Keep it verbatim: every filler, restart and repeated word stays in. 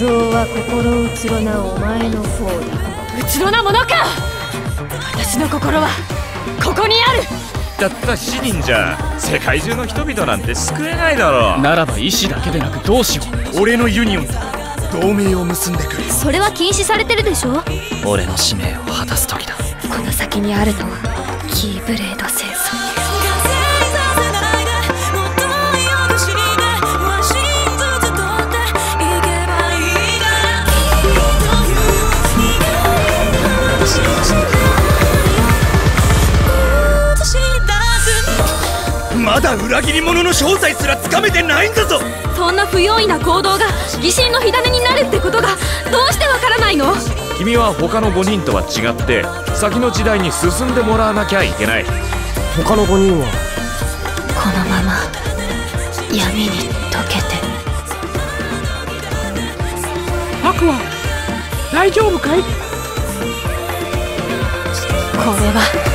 像は心うつろなお前の方だ。 うつろなものか。私の心はここにある。 たったしちにんじゃ世界中の人々なんて救えないだろう。 ならば意志だけでなくどうしよう。 俺のユニオンと同盟を結んでくれ。 それは禁止されてるでしょ。 俺の使命を果たす時だ。 この先にあるのはキーブレード戦争。 まだ裏切り者の正体すらつかめてないんだぞ。 そんな不用意な行動が疑心の火種になるってことがどうしてわからないの。 君は他のごにんとは違って先の時代に進んでもらわなきゃいけない。 他のごにんはこのまま闇に溶けて。 アクア大丈夫かい。 これは